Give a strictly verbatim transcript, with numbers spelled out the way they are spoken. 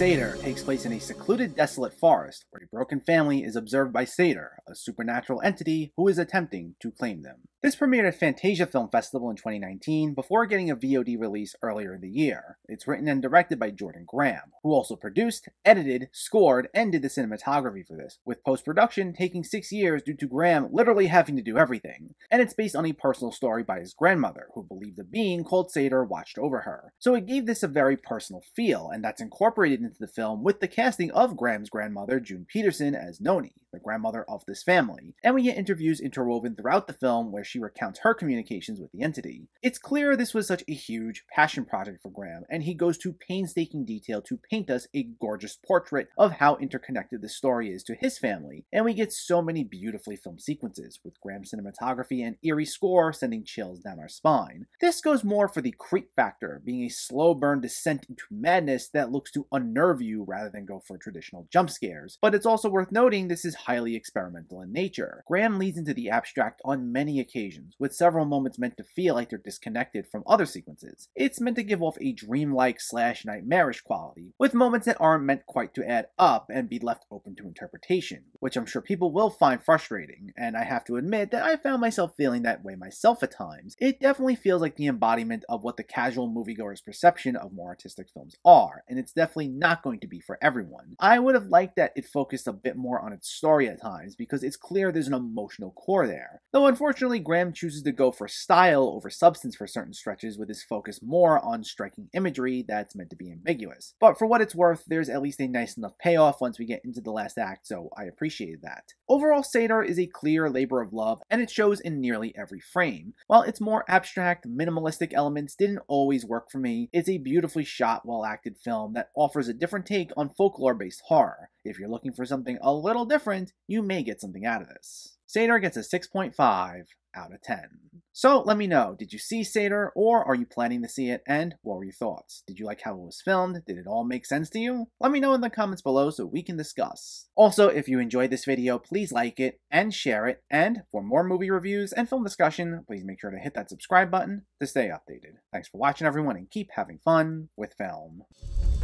Sator takes place in a secluded, desolate forest where a broken family is observed by Sator, a supernatural entity who is attempting to claim them. This premiered at Fantasia Film Festival in twenty nineteen before getting a V O D release earlier in the year. It's written and directed by Jordan Graham, who also produced, edited, scored, and did the cinematography for this, with post-production taking six years due to Graham literally having to do everything. And it's based on a personal story by his grandmother, who believed a being called Sator watched over her. So it gave this a very personal feel, and that's incorporated into the film with the casting of Graham's grandmother, June Peterson, as Noni, the grandmother of this family. And we get interviews interwoven throughout the film where she recounts her communications with the entity. It's clear this was such a huge passion project for Graham, and he goes to painstaking detail to paint us a gorgeous portrait of how interconnected the story is to his family. And we get so many beautifully filmed sequences, with Graham's cinematography and eerie score sending chills down our spine. This goes more for the creep factor, being a slow burn descent into madness that looks to unnerve you rather than go for traditional jump scares. But it's also worth noting this is highly experimental in nature. Graham leads into the abstract on many occasions, with several moments meant to feel like they're disconnected from other sequences. It's meant to give off a dreamlike slash nightmarish quality, with moments that aren't meant quite to add up and be left open to interpretation, which I'm sure people will find frustrating, and I have to admit that I found myself feeling that way myself at times. It definitely feels like the embodiment of what the casual moviegoer's perception of more artistic films are, and it's definitely not going to be for everyone. I would have liked that it focused a bit more on its story at times, because it's clear there's an emotional core there. Though unfortunately Graham chooses to go for style over substance for certain stretches, with his focus more on striking imagery that's meant to be ambiguous. But for what it's worth, there's at least a nice enough payoff once we get into the last act, so I appreciated that. Overall, Sator is a clear labor of love, and it shows in nearly every frame. While its more abstract, minimalistic elements didn't always work for me, it's a beautifully shot, well-acted film that offers a different take on folklore-based horror. If you're looking for something a little different, you may get something out of this. Sator gets a six point five out of ten. So let me know, did you see Sator, or are you planning to see it, and what were your thoughts? Did you like how it was filmed? Did it all make sense to you? Let me know in the comments below so we can discuss. Also, if you enjoyed this video, please like it and share it, and for more movie reviews and film discussion, please make sure to hit that subscribe button to stay updated. Thanks for watching everyone, and keep having fun with film.